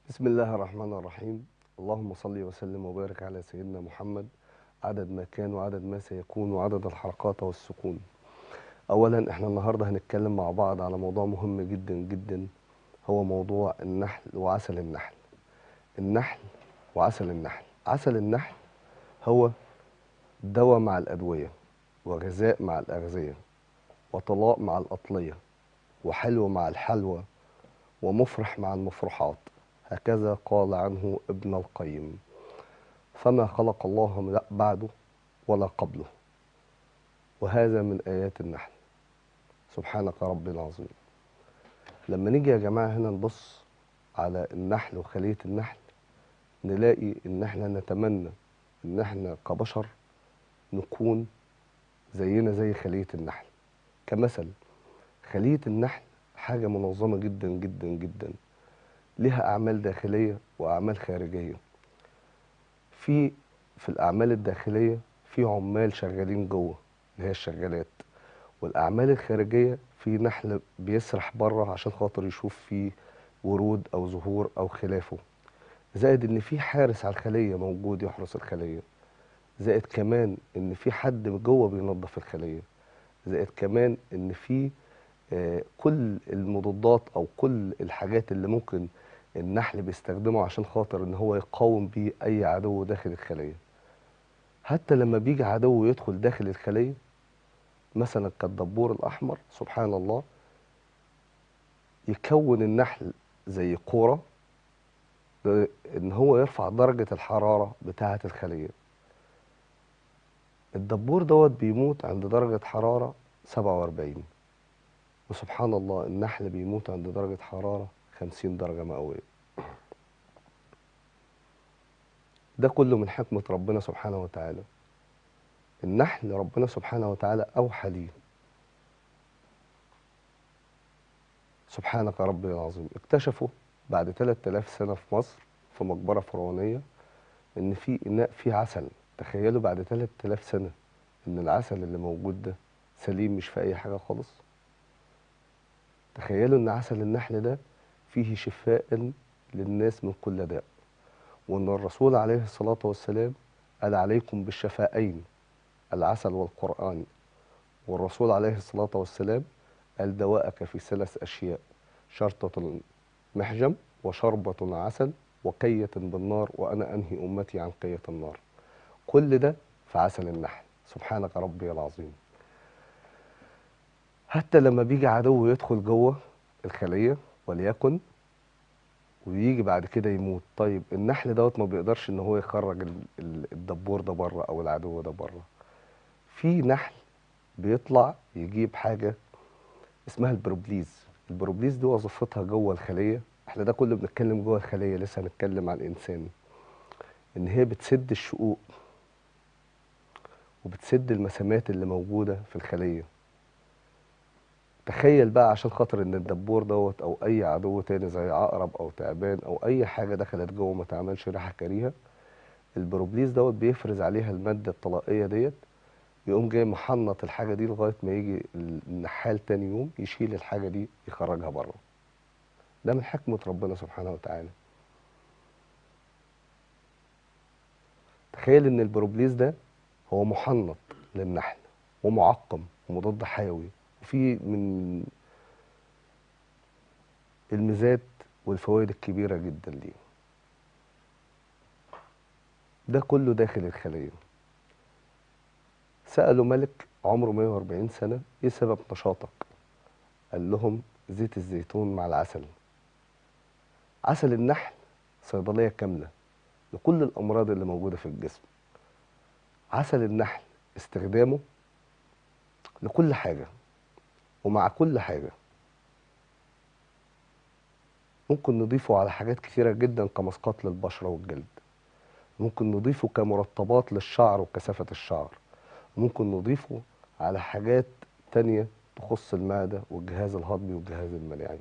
بسم الله الرحمن الرحيم. اللهم صل وسلم وبارك على سيدنا محمد عدد ما كان وعدد ما سيكون وعدد الحركات والسكون. أولا احنا النهاردة هنتكلم مع بعض على موضوع مهم جدا جدا، هو موضوع النحل وعسل النحل. النحل وعسل النحل. عسل النحل هو دواء مع الأدوية، وغذاء مع الأغذية، وطلاء مع الأطلية، وحلو مع الحلوى، ومفرح مع المفرحات. هكذا قال عنه ابن القيم. فما خلق الله بعده ولا قبله، وهذا من آيات النحل. سبحانك ربي العظيم. لما نيجي يا جماعة هنا نبص على النحل وخلية النحل، نلاقي إن احنا نتمنى إن احنا كبشر نكون زينا زي خلية النحل. كمثل، خلية النحل حاجة منظمة جدا جدا جدا، لها أعمال داخلية وأعمال خارجية. في في الأعمال الداخلية في عمال شغالين جوه اللي هي الشغالات، والأعمال الخارجية في نحل بيسرح بره عشان خاطر يشوف فيه ورود أو زهور أو خلافه، زائد إن في حارس على الخلية موجود يحرس الخلية، زائد كمان إن في حد جوه بينظف الخلية، زائد كمان إن في كل المضادات أو كل الحاجات اللي ممكن النحل بيستخدمه عشان خاطر إن هو يقاوم بيه أي عدو داخل الخلية. حتى لما بيجي عدو يدخل داخل الخلية، مثلا كالدبور الأحمر، سبحان الله، يكون النحل زي كورة إن هو يرفع درجة الحرارة بتاعة الخلية. الدبور دوت بيموت عند درجة حرارة 47، وسبحان الله النحل بيموت عند درجة حرارة 50 درجة مئوية. ده كله من حكمة ربنا سبحانه وتعالى. النحل ربنا سبحانه وتعالى أوحى ليه. سبحانك ربي العظيم. اكتشفوا بعد 3000 سنة في مصر في مقبرة فرعونية إن في إناء فيه عسل. تخيلوا بعد 3000 سنة إن العسل اللي موجود ده سليم، مش في أي حاجة خالص. تخيلوا إن عسل النحل ده فيه شفاء للناس من كل داء، وإن الرسول عليه الصلاة والسلام قال عليكم بالشفاءين، العسل والقرآن. والرسول عليه الصلاة والسلام قال دواءك في 3 أشياء: شرطة محجم، وشربة عسل، وكية بالنار، وأنا أنهي أمتي عن كية النار. كل ده في عسل النحل. سبحانك ربي العظيم. حتى لما بيجي عدو يدخل جوه الخلية وليكن، ويجي بعد كده يموت، طيب النحل دوت ما بيقدرش ان هو يخرج الدبور ده بره او العدو ده بره. في نحل بيطلع يجيب حاجة اسمها البروبليز. البروبليز دي وظيفتها جوه الخلية، احنا ده كله بنتكلم جوه الخلية، لسه هنتكلم عن الإنسان. ان هي بتسد الشقوق وبتسد المسامات اللي موجودة في الخلية. تخيل بقى عشان خاطر ان الدبور دوت او اي عدو تاني زي عقرب او تعبان او اي حاجة دخلت جوه ما تعملش ريحة كريهة، البروبليس دوت بيفرز عليها المادة الطلائية ديت، يقوم جاي محنط الحاجة دي لغاية ما يجي النحال تاني يوم يشيل الحاجة دي يخرجها بره. ده من حكمة ربنا سبحانه وتعالى. تخيل ان البروبليس ده هو محنط للنحل ومعقم ومضاد حيوي، وفي من الميزات والفوائد الكبيرة جدا ليه. ده كله داخل الخلية. سألوا ملك عمره 140 سنة ايه سبب نشاطك؟ قال لهم زيت الزيتون مع العسل. عسل النحل صيدلية كاملة لكل الأمراض اللي موجودة في الجسم. عسل النحل استخدامه لكل حاجة ومع كل حاجة. ممكن نضيفه على حاجات كثيرة جدا كمسقات للبشرة والجلد، ممكن نضيفه كمرطبات للشعر وكثافة الشعر، ممكن نضيفه على حاجات تانية تخص المعدة والجهاز الهضمي والجهاز المناعي.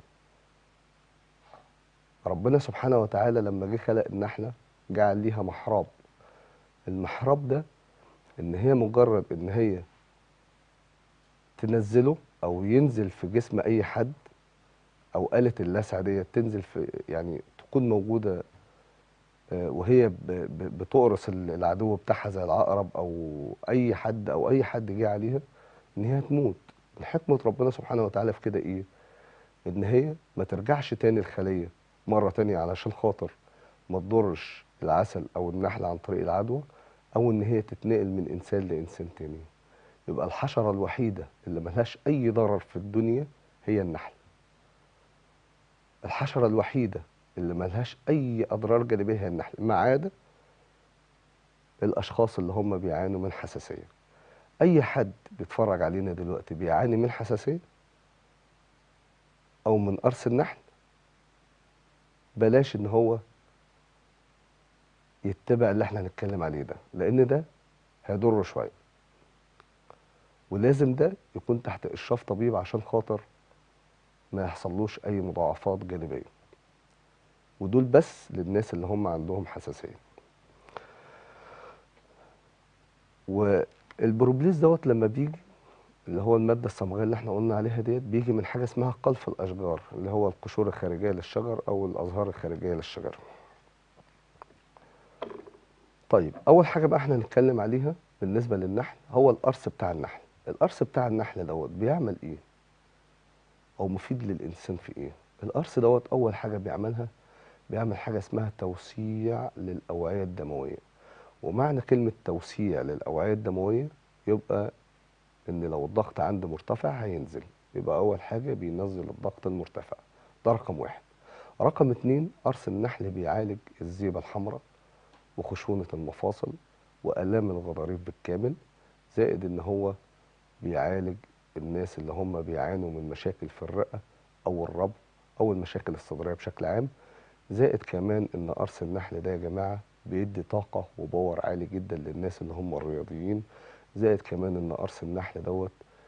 ربنا سبحانه وتعالى لما جه خلق النحلة جعل ليها محراب. المحراب ده ان هي مجرد ان هي تنزله او ينزل في جسم اي حد، او آلة اللسع ديت تنزل في، يعني تكون موجودة وهي بتقرص العدو بتاعها زي العقرب او اي حد جه عليها، ان هي تموت. من حكمة ربنا سبحانه وتعالى في كده ايه؟ ان هي ما ترجعش تاني الخلية مرة تانية علشان خاطر ما تضرش العسل او النحل عن طريق العدوى، او ان هي تتنقل من انسان لانسان تاني. يبقى الحشرة الوحيدة اللي ملهاش اي ضرر في الدنيا هي النحل. الحشرة الوحيدة اللي ملهاش اي اضرار جانبية هي النحل، ما عدا الاشخاص اللي هم بيعانوا من حساسية. اي حد بيتفرج علينا دلوقتي بيعاني من حساسية او من قرص النحل، بلاش ان هو يتبع اللي احنا هنتكلم عليه ده، لان ده هيضره شوية، ولازم ده يكون تحت اشراف طبيب عشان خاطر ما يحصلوش اي مضاعفات جانبية. ودول بس للناس اللي هم عندهم حساسية. والبروبليس دوت لما بيجي، اللي هو المادة الصمغية اللي احنا قلنا عليها ديت، بيجي من حاجة اسمها قلف الأشجار، اللي هو القشور الخارجية للشجر أو الأزهار الخارجية للشجر. طيب أول حاجة بقى احنا هنتكلم عليها بالنسبة للنحل هو القرص بتاع النحل. القرص بتاع النحل دوت بيعمل إيه؟ أو مفيد للإنسان في إيه؟ القرص دوت أول حاجة بيعملها، بيعمل حاجة اسمها توسيع للأوعية الدموية. ومعنى كلمة توسيع للأوعية الدموية يبقى إن لو الضغط عندي مرتفع هينزل. يبقى أول حاجة بينزل الضغط المرتفع، ده رقم واحد. رقم اتنين، قرص النحل بيعالج الزيبة الحمراء وخشونة المفاصل وآلام الغضاريف بالكامل، زائد إن هو بيعالج الناس اللي هم بيعانوا من مشاكل في الرئة أو الربو أو المشاكل الصدرية بشكل عام. زائد كمان إن قرص النحل ده يا جماعة بيدي طاقة وباور عالي جدا للناس اللي هم الرياضيين. زائد كمان إن قرص النحل دوت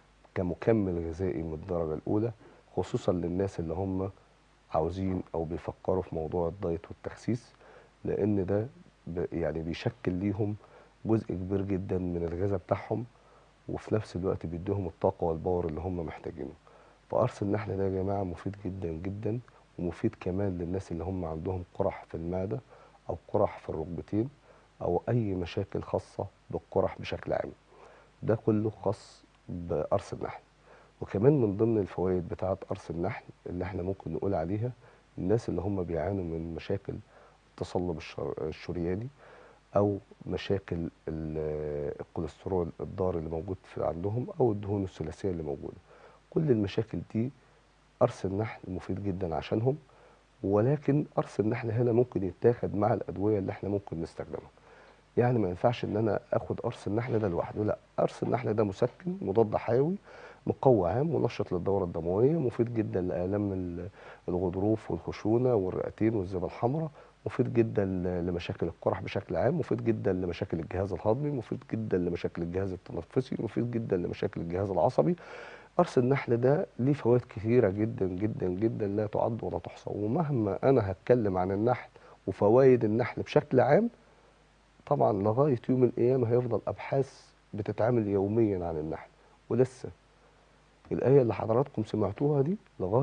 كمكمل غذائي من الدرجة الأولى، خصوصا للناس اللي هم عاوزين أو بيفكروا في موضوع الدايت والتخسيس، لأن ده يعني بيشكل ليهم جزء كبير جدا من الغذاء بتاعهم، وفي نفس الوقت بيديهم الطاقة والباور اللي هم محتاجينه. فقرص النحل ده يا جماعة مفيد جدا جدا، ومفيد كمان للناس اللي هم عندهم قرح في المعدة أو قرح في الركبتين أو أي مشاكل خاصة بالقرح بشكل عام. ده كله خاص بقرص النحل. وكمان من ضمن الفوائد بتاعة قرص النحل اللي احنا ممكن نقول عليها، الناس اللي هم بيعانوا من مشاكل التصلب الشرياني او مشاكل الكوليسترول الضار اللي موجود في عندهم او الدهون الثلاثيه اللي موجوده، كل المشاكل دي قرص النحل مفيد جدا عشانهم. ولكن قرص النحل هنا ممكن يتاخد مع الادويه اللي احنا ممكن نستخدمها. يعني ما ينفعش ان انا اخد قرص النحل ده لوحده، لا، قرص النحل ده مسكن مضاد حيوي مقوي عام منشط للدوره الدمويه، مفيد جدا لالام الغضروف والخشونه والرئتين والذبه الحمراء، مفيد جدا لمشاكل القرح بشكل عام، مفيد جدا لمشاكل الجهاز الهضمي، مفيد جدا لمشاكل الجهاز التنفسي، مفيد جدا لمشاكل الجهاز العصبي. قرص النحل ده ليه فوائد كثيره جدا جدا جدا لا تعد ولا تحصى. ومهما انا هتكلم عن النحل وفوائد النحل بشكل عام، طبعا لغاية يوم القيامة هيفضل أبحاث بتتعمل يوميا عن النحل. ولسه الآية اللي حضراتكم سمعتوها دي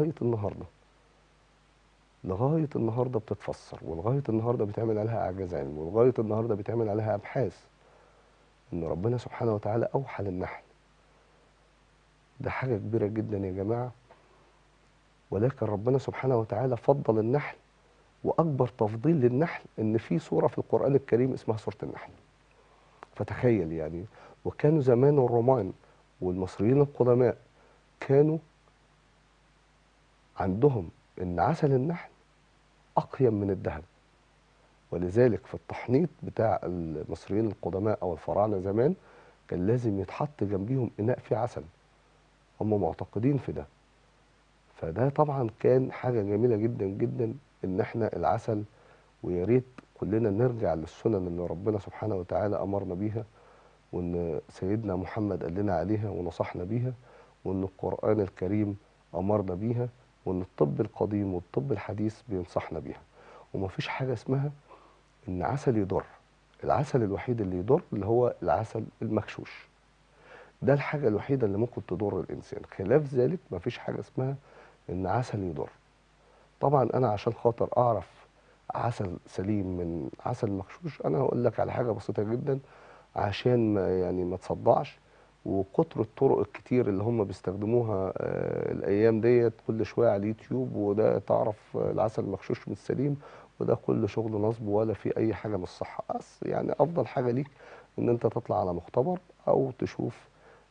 لغاية النهاردة بتتفسر، ولغاية النهاردة بيتعمل عليها إعجاز علمي، ولغاية النهاردة بيتعمل عليها أبحاث إن ربنا سبحانه وتعالى أوحى للنحل. ده حاجة كبيرة جدا يا جماعة. ولكن ربنا سبحانه وتعالى فضل النحل، وأكبر تفضيل للنحل إن في سورة في القرآن الكريم اسمها سورة النحل. فتخيل يعني. وكانوا زمان الرومان والمصريين القدماء كانوا عندهم ان عسل النحل اقيم من الذهب. ولذلك في التحنيط بتاع المصريين القدماء او الفراعنه زمان كان لازم يتحط جنبيهم اناء فيه عسل، هم معتقدين في ده. فده طبعا كان حاجه جميله جدا جدا ان احنا العسل. ويا ريت كلنا نرجع للسنن اللي ربنا سبحانه وتعالى امرنا بيها، وان سيدنا محمد قال لنا عليها ونصحنا بيها، وان القرآن الكريم امرنا بيها، وان الطب القديم والطب الحديث بينصحنا بيها. ومفيش حاجة اسمها ان عسل يضر. العسل الوحيد اللي يضر اللي هو العسل المغشوش، ده الحاجة الوحيدة اللي ممكن تضر الانسان. خلاف ذلك مفيش حاجة اسمها ان عسل يضر. طبعا انا عشان خاطر اعرف عسل سليم من عسل مغشوش، انا هقول لك على حاجه بسيطه جدا عشان ما تصدعش. وكتر الطرق الكتير اللي هم بيستخدموها الايام ديت كل شويه على اليوتيوب، وده تعرف العسل المغشوش من السليم، وده كل شغل نصب ولا في اي حاجه من الصحه. بس يعني افضل حاجه ليك ان انت تطلع على مختبر او تشوف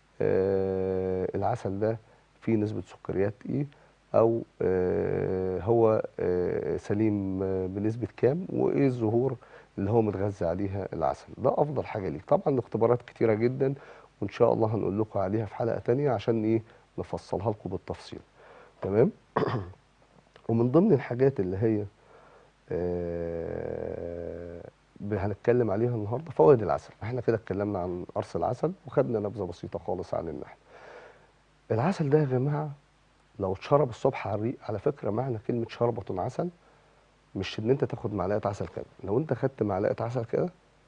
العسل ده فيه نسبة سكريات ايه، او هو سليم بنسبة كام، وايه الزهور اللي هو متغذى عليها العسل. ده افضل حاجة ليك. طبعا الاختبارات كتيرة جدا، وان شاء الله هنقول لكم عليها في حلقة تانية عشان ايه نفصلها لكم بالتفصيل. تمام. ومن ضمن الحاجات اللي هي هنتكلم عليها النهارده فوائد العسل. احنا كده اتكلمنا عن قرص العسل وخدنا نبذة بسيطة خالص عن النحل. العسل ده يا جماعة لو اتشرب الصبح على الريق، على فكرة معنى كلمة شربة عسل مش ان انت تاخد معلقة عسل كده. لو انت خدت معلقة عسل كده،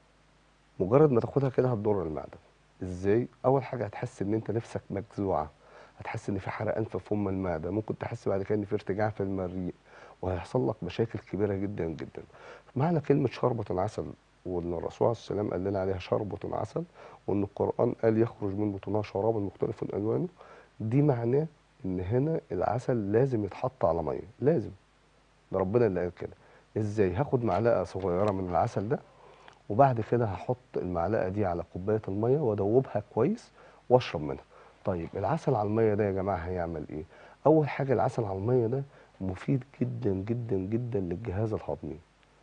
مجرد ما تاخدها كده هتضر المعدة. ازاي؟ اول حاجة هتحس ان انت نفسك مجزوعة، هتحس ان في حرقان في فم المعدة، ممكن تحس بعد كده ان في ارتجاع في المريء، وهيحصل لك مشاكل كبيرة جدا جدا. معنى كلمة شربة عسل، وان الرسول عليه السلام قال لنا عليها شربة عسل، وان القرآن قال يخرج من بطونها شراب مختلف الوانه، دي معناه ان هنا العسل لازم يتحط على ميه، لازم. ده ربنا اللي قال كده. ازاي؟ هاخد معلقه صغيره من العسل ده، وبعد كده هحط المعلقه دي على كوبايه الميه وادوبها كويس واشرب منها. طيب العسل على الميه ده يا جماعه هيعمل ايه؟ اول حاجه العسل على الميه ده مفيد جدا جدا جدا للجهاز الهضمي.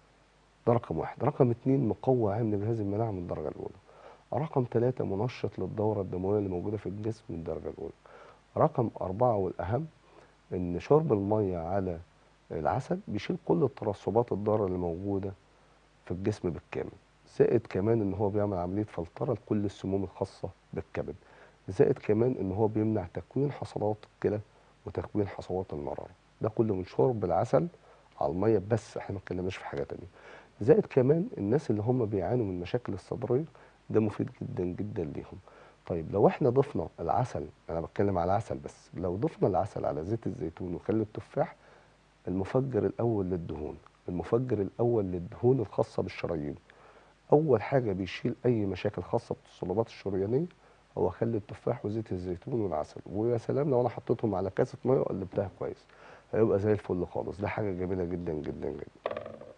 ده رقم واحد. رقم اتنين مقوي عام لجهاز المناعه من الدرجه الاولى. رقم ثلاثة منشط للدورة الدموية اللي موجودة في الجسم من الدرجة الأولى. رقم أربعة والأهم ان شرب الميه على العسل بيشيل كل الترسبات الضاره اللي موجوده في الجسم بالكامل. زائد كمان ان هو بيعمل عمليه فلتره لكل السموم الخاصه بالكبد. زائد كمان ان هو بيمنع تكوين حصوات الكلى وتكوين حصوات المراره. ده كله من شرب العسل على الميه بس، احنا ما اتكلمناش في حاجه تانيه. زائد كمان الناس اللي هم بيعانوا من مشاكل الصدريه، ده مفيد جدا جدا ليهم. طيب لو احنا ضفنا العسل، انا بتكلم على العسل بس، لو ضفنا العسل على زيت الزيتون وخل التفاح، المفجر الاول للدهون، المفجر الاول للدهون الخاصه بالشرايين. اول حاجه بيشيل اي مشاكل خاصه بالصلبات الشريانيه هو خل التفاح وزيت الزيتون والعسل. ويا سلام لو انا حطيتهم على كاسه ميه وقلبتها كويس، هيبقى زي الفل خالص. ده حاجه جميله جدا جدا جدا.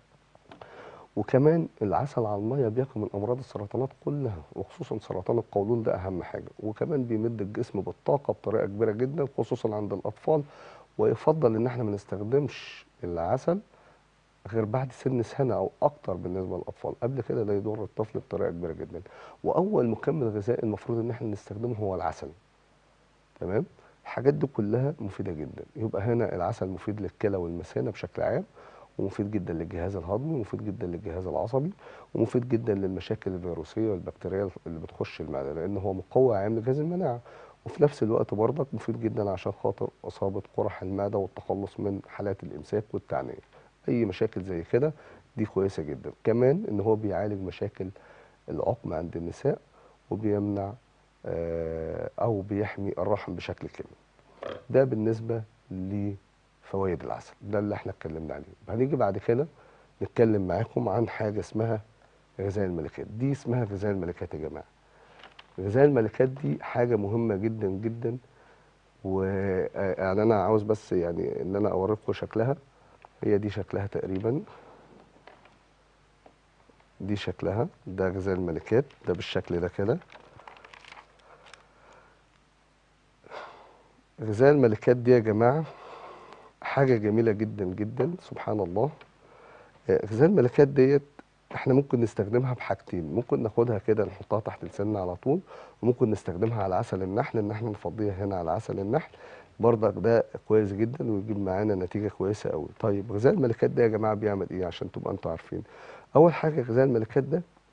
وكمان العسل على الميه بيقي من امراض السرطانات كلها، وخصوصا سرطان القولون، ده اهم حاجه. وكمان بيمد الجسم بالطاقه بطريقه كبيره جدا خصوصا عند الاطفال. ويفضل ان احنا ما نستخدمش العسل غير بعد سن سنه او اكتر بالنسبه للاطفال. قبل كده ده يضر الطفل بطريقه كبيره جدا. واول مكمل غذائي المفروض ان احنا نستخدمه هو العسل. تمام. الحاجات دي كلها مفيده جدا. يبقى هنا العسل مفيد للكلى والمثانه بشكل عام، ومفيد جدا للجهاز الهضمي، ومفيد جدا للجهاز العصبي، ومفيد جدا للمشاكل الفيروسيه والبكتيريه اللي بتخش المعده، لان هو مقوي عام لجهاز المناعه. وفي نفس الوقت برضك مفيد جدا عشان خاطر اصابه قرح المعده والتخلص من حالات الامساك والتعنيه. اي مشاكل زي كده دي كويسه جدا. كمان ان هو بيعالج مشاكل العقم عند النساء، وبيمنع او بيحمي الرحم بشكل كامل. ده بالنسبه لفوائد العسل، ده اللي احنا اتكلمنا عليه. هنيجي بعد كده نتكلم معاكم عن حاجه اسمها غذاء الملكات. دي اسمها غذاء الملكات يا جماعه. غذاء الملكات دي حاجه مهمه جدا جدا. ويعني انا عاوز بس يعني ان انا اوريكم شكلها. هي دي شكلها تقريبا، دي شكلها، ده غذاء الملكات، ده بالشكل ده كده. غذاء الملكات دي يا جماعه حاجه جميله جدا جدا، سبحان الله. غذاء الملكات ديت احنا ممكن نستخدمها بحاجتين. ممكن ناخدها كده نحطها تحت لساننا على طول، وممكن نستخدمها على عسل النحل، ان احنا نفضيها هنا على عسل النحل برضك. ده كويس جدا ويجيب معانا نتيجه كويسه قوي. طيب غذاء الملكات ده يا جماعه بيعمل ايه عشان تبقى انتوا عارفين؟ اول حاجه غذاء الملكات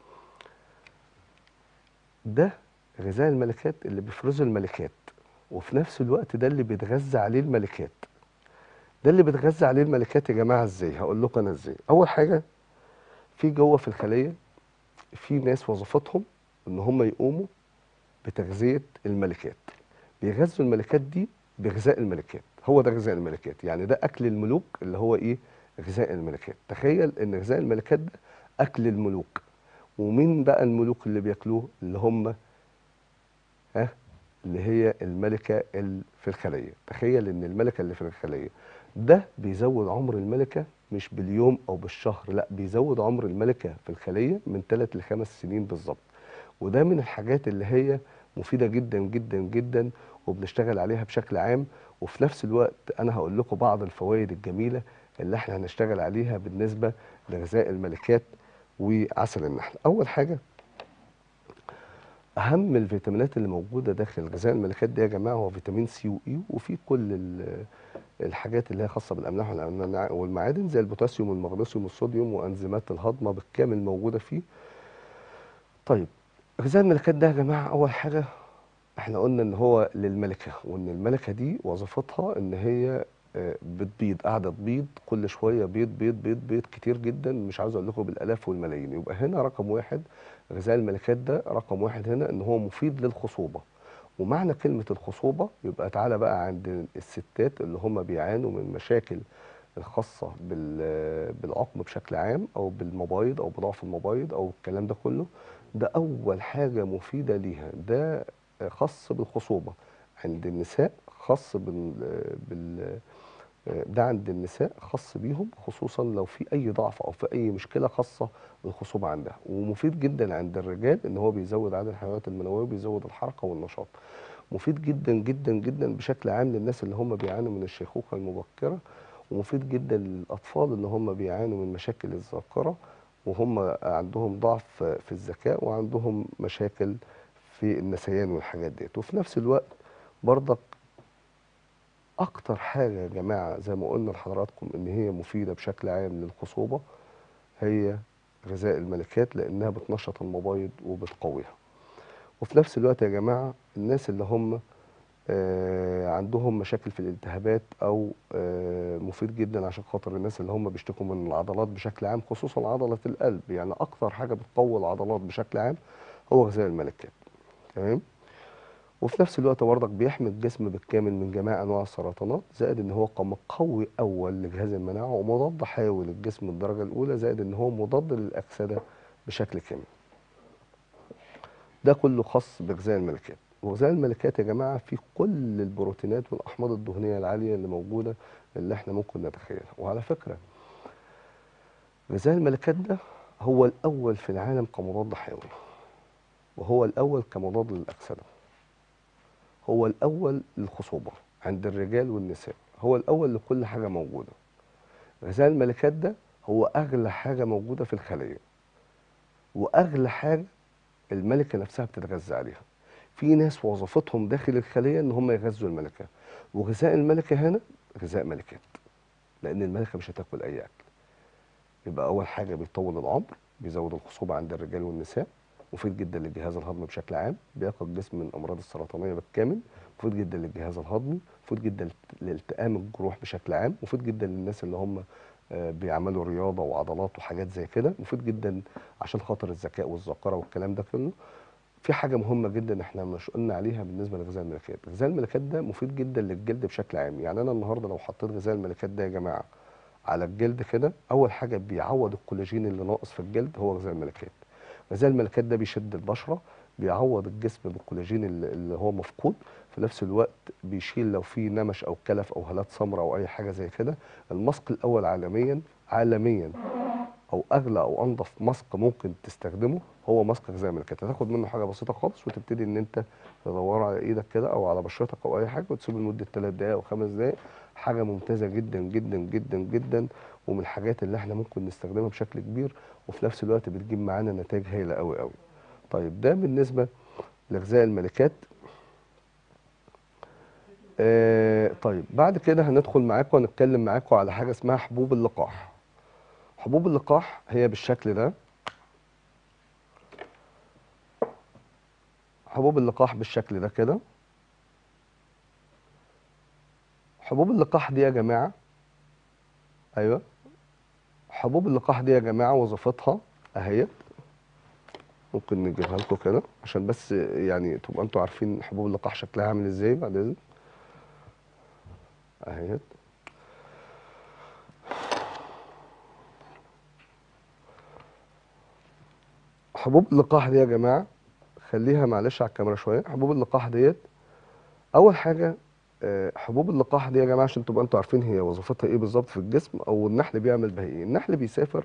ده غذاء الملكات اللي بيفرزه الملكات، وفي نفس الوقت ده اللي بيتغذى عليه الملكات. ده اللي بيتغذى عليه الملكات يا جماعه ازاي؟ هقول لكم انا ازاي. اول حاجه في جوه في الخليه في ناس وظيفتهم ان هم يقوموا بتغذيه الملكات، بيغذوا الملكات دي بغذاء الملكات. هو ده غذاء الملكات، يعني ده اكل الملوك اللي هو ايه؟ غذاء الملكات. تخيل ان غذاء الملكات ده اكل الملوك. ومين بقى الملوك اللي بياكلوه؟ اللي هم ها، اللي هي الملكه اللي في الخليه. تخيل ان الملكه اللي في الخليه ده بيزود عمر الملكه مش باليوم او بالشهر، لا بيزود عمر الملكه في الخليه من 3 ل5 سنين بالظبط. وده من الحاجات اللي هي مفيدة جدا جدا جدا، وبنشتغل عليها بشكل عام. وفي نفس الوقت أنا هقول لكم بعض الفوائد الجميلة اللي احنا هنشتغل عليها بالنسبة لغذاء الملكات وعسل النحل. أول حاجة، أهم الفيتامينات اللي موجودة داخل غذاء الملكات ده يا جماعة هو فيتامين سي وإي، وفي كل الحاجات اللي هي خاصة بالأملاح والمعادن زي البوتاسيوم والمغنيسيوم والصوديوم وأنزيمات الهضم بالكامل موجودة فيه. طيب، غذاء الملكات ده يا جماعة أول حاجة احنا قلنا ان هو للملكه، وان الملكه دي وظيفتها ان هي بتبيض، قاعده تبيض كل شويه، بيض بيض بيض بيض كتير جدا، مش عاوز اقول لكم بالالاف والملايين. يبقى هنا رقم واحد، غذاء الملكات ده رقم واحد هنا ان هو مفيد للخصوبه. ومعنى كلمه الخصوبه يبقى تعالى بقى عند الستات اللي هم بيعانوا من مشاكل الخاصه بالعقم بشكل عام، او بالمبايض او بضعف المبايض او الكلام ده كله. ده اول حاجه مفيده ليها، ده خاص بالخصوبة عند النساء، خاص ده عند النساء خاص بيهم، خصوصا لو في أي ضعف أو في أي مشكلة خاصة بالخصوبة عندها. ومفيد جدا عند الرجال إن هو بيزود عدد الحيوانات المنوية وبيزود الحركة والنشاط. مفيد جدا جدا جدا بشكل عام للناس اللي هم بيعانوا من الشيخوخة المبكرة. ومفيد جدا للأطفال اللي هم بيعانوا من مشاكل الذاكرة وهم عندهم ضعف في الذكاء وعندهم مشاكل في النسيان والحاجات ديت. وفي نفس الوقت برضك اكتر حاجه يا جماعه زي ما قلنا لحضراتكم ان هي مفيده بشكل عام للخصوبه هي غذاء الملكات، لانها بتنشط المبايض وبتقويها. وفي نفس الوقت يا جماعه الناس اللي هم عندهم مشاكل في الالتهابات او مفيد جدا عشان خاطر الناس اللي هم بيشتكوا من العضلات بشكل عام، خصوصا عضله القلب. يعني اكتر حاجه بتقوي العضلات بشكل عام هو غذاء الملكات. تمام. وفي نفس الوقت برضك بيحمي الجسم بالكامل من جميع انواع السرطانات، زائد ان هو مقوي اول لجهاز المناعه ومضاد حيوي للجسم الدرجه الاولى، زائد ان هو مضاد للاكسده بشكل كامل. ده كله خاص بغذاء الملكات. وغذاء الملكات يا جماعه فيه كل البروتينات والاحماض الدهنيه العاليه اللي موجوده اللي احنا ممكن نتخيلها. وعلى فكره غذاء الملكات ده هو الاول في العالم كمضاد حيوي، وهو الاول كمضاد للاكسده، هو الأول للخصوبة عند الرجال والنساء، هو الأول لكل حاجة موجودة. غذاء الملكات ده هو أغلى حاجة موجودة في الخلية، وأغلى حاجة الملكة نفسها بتتغذى عليها. في ناس وظيفتهم داخل الخلية إن هم يغذوا الملكة، وغذاء الملكة هنا غذاء ملكات، لأن الملكة مش هتاكل أي أكل. يبقى أول حاجة بيطول العمر، بيزود الخصوبة عند الرجال والنساء، مفيد جدا للجهاز الهضمي بشكل عام، بيقي الجسم من الأمراض السرطانية بالكامل، مفيد جدا للجهاز الهضمي، مفيد جدا لالتئام الجروح بشكل عام، مفيد جدا للناس اللي هم بيعملوا رياضة وعضلات وحاجات زي كده، مفيد جدا عشان خاطر الذكاء والذاكرة والكلام ده كله. في حاجة مهمة جدا احنا مش قلنا عليها بالنسبة لغذاء الملكات. غذاء الملكات ده مفيد جدا للجلد بشكل عام. يعني أنا النهاردة لو حطيت غذاء الملكات ده يا جماعة على الجلد كده، اول حاجه بيعوض الكولاجين اللي ناقص في الجلد هو غذاء الملكات. غذاء الملكات ده بيشد البشره، بيعوض الجسم بالكولاجين اللي هو مفقود. في نفس الوقت بيشيل لو في نمش او كلف او هالات سمراء او اي حاجه زي كده. الماسك الاول عالميا عالميا او اغلى او انضف ماسك ممكن تستخدمه هو ماسك غذاء الملكات. هتاخد منه حاجه بسيطه خالص وتبتدي ان انت تدور على ايدك كده او على بشرتك او اي حاجه وتسيبه لمده 3 دقائق او 5 دقائق. حاجه ممتازه جدا جدا جدا جدا، ومن الحاجات اللي احنا ممكن نستخدمها بشكل كبير، وفي نفس الوقت بتجيب معانا نتائج هايله قوي قوي. طيب ده بالنسبه لغذاء الملكات. طيب بعد كده هندخل معاكم ونتكلم معاكم على حاجه اسمها حبوب اللقاح. حبوب اللقاح هي بالشكل ده، حبوب اللقاح بالشكل ده كده. حبوب اللقاح دي يا جماعة، ايوه، حبوب اللقاح دي يا جماعة وظيفتها اهي. ممكن نجيبها لكم كده عشان بس يعني تبقى انتوا عارفين حبوب اللقاح شكلها عامل ازاي بعد اذن. اهيت. حبوب اللقاح دي يا جماعه، خليها معلش على الكاميرا شويه. حبوب اللقاح ديت اول حاجه، حبوب اللقاح دي يا جماعه عشان تبقى انتوا عارفين هي وظيفتها ايه بالظبط في الجسم، او النحل بيعمل بها ايه. النحل بيسافر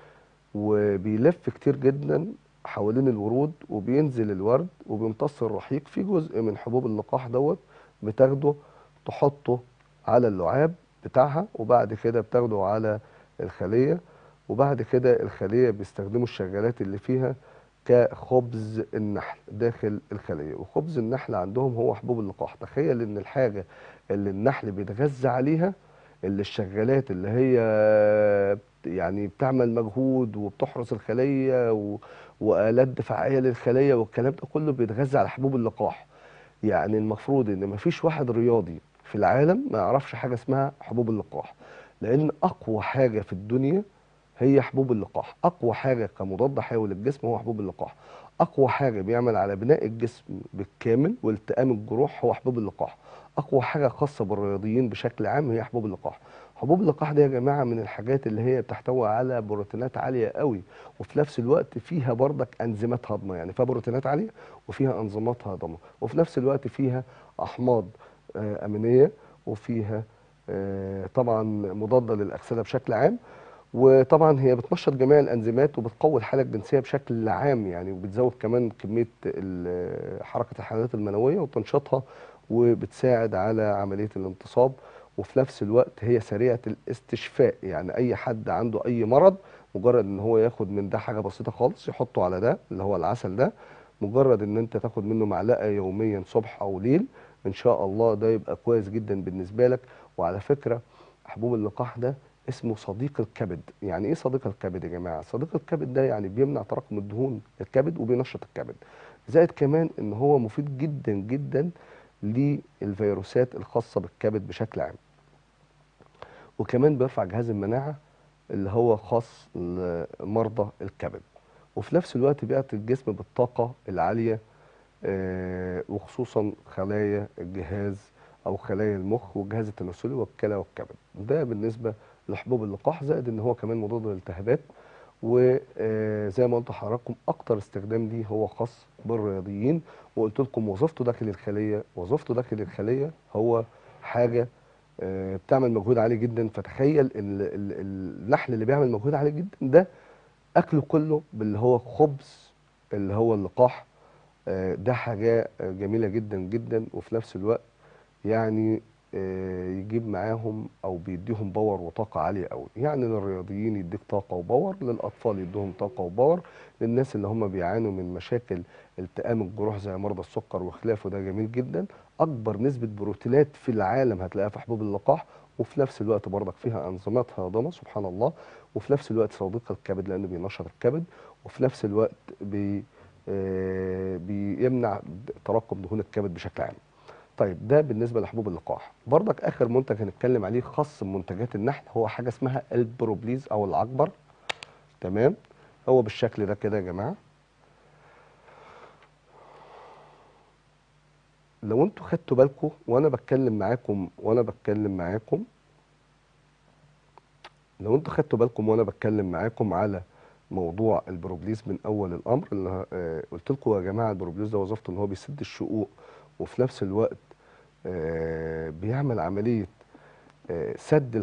وبيلف كتير جدا حوالين الورود، وبينزل الورد وبيمتص الرحيق. في جزء من حبوب اللقاح دوت بتاخده تحطه على اللعاب بتاعها، وبعد كده بتاخده على الخلية، وبعد كده الخلية بيستخدموا الشغالات اللي فيها كخبز النحل داخل الخلية. وخبز النحل عندهم هو حبوب اللقاح. تخيل ان الحاجة اللي النحل بيتغذى عليها، اللي الشغالات اللي هي يعني بتعمل مجهود وبتحرس الخلية وآلات دفاعية للخلية والكلام ده كله، بيتغذى على حبوب اللقاح. يعني المفروض ان مفيش واحد رياضي في العالم ما يعرفش حاجة اسمها حبوب اللقاح، لان اقوى حاجة في الدنيا هي حبوب اللقاح. اقوى حاجة كمضاد حيوي للجسم هو حبوب اللقاح. اقوى حاجة بيعمل على بناء الجسم بالكامل والتئام الجروح هو حبوب اللقاح. اقوى حاجة خاصة بالرياضيين بشكل عام هي حبوب اللقاح. حبوب اللقاح دي يا جماعة من الحاجات اللي هي بتحتوي على بروتينات عالية قوي، وفي نفس الوقت فيها بردك انزيمات هضمة. يعني فيها بروتينات عالية وفيها انزيمات هضمة، وفي نفس الوقت فيها احماض امينية، وفيها طبعا مضادة للأكسدة بشكل عام. وطبعا هي بتنشط جميع الانزيمات وبتقوي الحاله الجنسيه بشكل عام يعني، وبتزود كمان كميه حركه الحيوانات المنويه وتنشطها، وبتساعد على عمليه الانتصاب. وفي نفس الوقت هي سريعه الاستشفاء. يعني اي حد عنده اي مرض، مجرد ان هو ياخد من ده حاجه بسيطه خالص يحطه على ده اللي هو العسل ده، مجرد ان انت تاخد منه معلقه يوميا صبح او ليل، ان شاء الله ده يبقى كويس جدا بالنسبه لك. وعلى فكره حبوب اللقاح ده اسمه صديق الكبد. يعني ايه صديق الكبد يا جماعه؟ صديق الكبد ده يعني بيمنع تراكم الدهون الكبد وبينشط الكبد. زائد كمان ان هو مفيد جدا جدا للفيروسات الخاصه بالكبد بشكل عام. وكمان بيرفع جهاز المناعه اللي هو خاص لمرضى الكبد. وفي نفس الوقت بيعطي الجسم بالطاقه العاليه، وخصوصا خلايا الجهاز او خلايا المخ والجهاز التناسلي والكلى والكبد. ده بالنسبه لحبوب اللقاح. زائد ان هو كمان مضاد للالتهابات. وزي ما قلت لحضراتكم اكتر استخدام ليه هو خاص بالرياضيين. وقلت لكم وظيفته داخل الخليه. وظيفته داخل الخليه هو حاجه بتعمل مجهود عالي جدا. فتخيل النحل اللي بيعمل مجهود عالي جدا ده اكله كله باللي هو خبز اللي هو اللقاح. ده حاجة جميلة جدا جدا. وفي نفس الوقت يعني يجيب معاهم او بيديهم باور وطاقة عالية قوي. يعني للرياضيين يديك طاقة وباور، للاطفال يديهم طاقة وباور، للناس اللي هم بيعانوا من مشاكل التئام الجروح زي مرضى السكر وخلافه ده جميل جدا. اكبر نسبة بروتينات في العالم هتلاقيها في حبوب اللقاح. وفي نفس الوقت برضك فيها انزيمات هضمة سبحان الله. وفي نفس الوقت صديق الكبد لانه بينشط الكبد. وفي نفس الوقت بيمنع تراكم دهون الكبد بشكل عام. طيب ده بالنسبه لحبوب اللقاح. برضك اخر منتج هنتكلم عليه خاص بمنتجات النحل هو حاجه اسمها البروبليز او العقبر. تمام. هو بالشكل ده كده يا جماعه. لو انتوا خدتوا بالكم وانا بتكلم معاكم على موضوع البروبليز من اول الامر، اللي قلت لكم يا جماعه البروبليز ده وظيفته ان هو بيسد الشقوق، وفي نفس الوقت بيعمل عمليه سد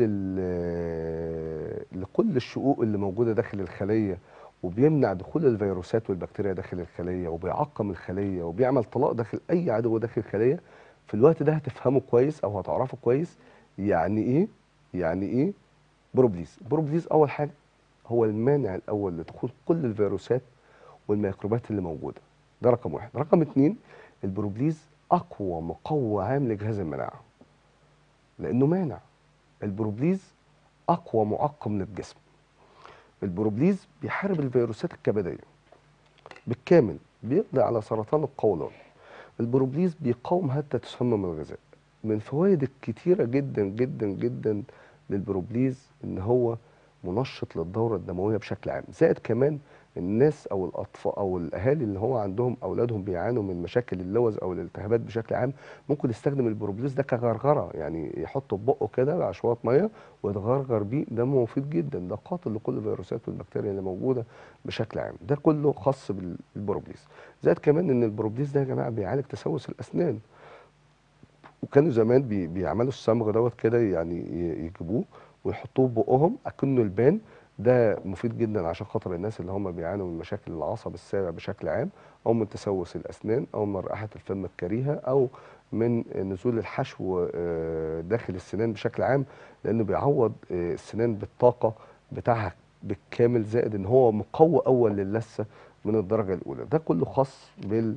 لكل الشقوق اللي موجوده داخل الخليه، وبيمنع دخول الفيروسات والبكتيريا داخل الخليه، وبيعقم الخليه، وبيعمل طلاق داخل اي عدو داخل الخليه. في الوقت ده هتفهمه كويس او هتعرفه كويس يعني ايه بروبليز. بروبليز اول حاجه هو المانع الاول لدخول كل الفيروسات والميكروبات اللي موجوده. ده رقم واحد. رقم اتنين، البروبليز اقوى مقوى عام لجهاز المناعه لانه مانع. البروبليز اقوى معقم للجسم. البروبليز بيحارب الفيروسات الكبديه بالكامل، بيقضي على سرطان القولون. البروبليز بيقاوم حتى تسمم الغذاء. من فوائد الكتيره جدا جدا جدا للبروبليز ان هو منشط للدوره الدمويه بشكل عام. زائد كمان الناس او الاطفال او الاهالي اللي هو عندهم اولادهم بيعانوا من مشاكل اللوز او الالتهابات بشكل عام، ممكن يستخدم البروبليس ده كغرغره، يعني يحطه في بقه كده على شويه ميه ويتغرغر بيه. ده مفيد جدا، ده قاتل لكل الفيروسات والبكتيريا اللي موجوده بشكل عام. ده كله خاص بالبروبليس. زائد كمان ان البروبليس ده يا جماعه بيعالج تسوس الاسنان. وكانوا زمان بيعملوا الصمغ دوت كده، يعني يجيبوه ويحطوه في بقهم اكنه البان. ده مفيد جدا عشان خاطر الناس اللي هم بيعانوا من مشاكل العصب السابع بشكل عام، او من تسوس الاسنان، او من رائحه الفم الكريهه، او من نزول الحشو داخل السنان بشكل عام، لانه بيعوض السنان بالطاقه بتاعها بالكامل. زائد ان هو مقوي اول للثه من الدرجه الاولى. ده كله خاص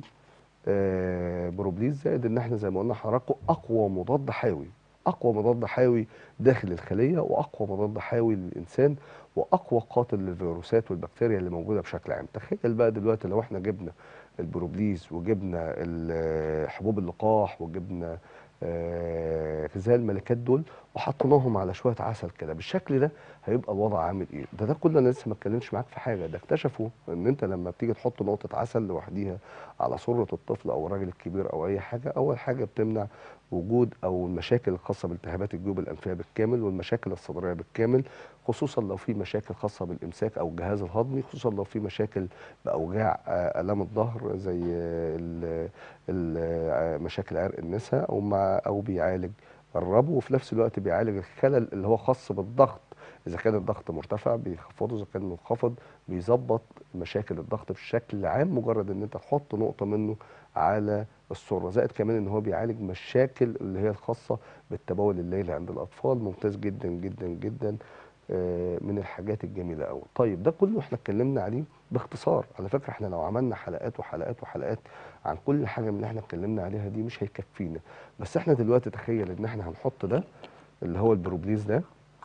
بروبليس. زائد ان احنا زي ما قلنا لحضراتكم اقوى مضاد حيوي، اقوى مضاد حيوي داخل الخليه، واقوى مضاد حيوي للانسان، واقوى قاتل للفيروسات والبكتيريا اللي موجوده بشكل عام. تخيل بقى دلوقتي لو احنا جبنا البروبليس وجبنا حبوب اللقاح وجبنا غذاء الملكات دول وحطيناهم على شويه عسل كده بالشكل ده، هيبقى الوضع عامل ايه؟ ده كله انا لسه ما اتكلمتش معاك في حاجه. ده اكتشفوا ان انت لما بتيجي تحط نقطه عسل لوحديها على سرة الطفل او الراجل الكبير او اي حاجه، اول حاجه بتمنع وجود او المشاكل الخاصه بالتهابات الجيوب الانفيه بالكامل، والمشاكل الصدريه بالكامل، خصوصا لو في مشاكل خاصه بالامساك او الجهاز الهضمي، خصوصا لو في مشاكل باوجاع الام الظهر زي مشاكل عرق النساء، او بيعالج الربو. وفي نفس الوقت بيعالج الخلل اللي هو خاص بالضغط، اذا كان الضغط مرتفع بيخفضه، اذا كان منخفض بيظبط مشاكل الضغط بشكل عام، مجرد ان انت تحط نقطه منه على السره. زائد كمان ان هو بيعالج مشاكل اللي هي الخاصه بالتبول الليلي عند الاطفال. ممتاز جدا جدا جدا، من الحاجات الجميله قوي. طيب ده كله احنا اتكلمنا عليه باختصار. على فكره احنا لو عملنا حلقات وحلقات وحلقات عن كل حاجه من اللي احنا اتكلمنا عليها دي مش هيكفينا. بس احنا دلوقتي تخيل ان احنا هنحط ده اللي هو البروبليس ده،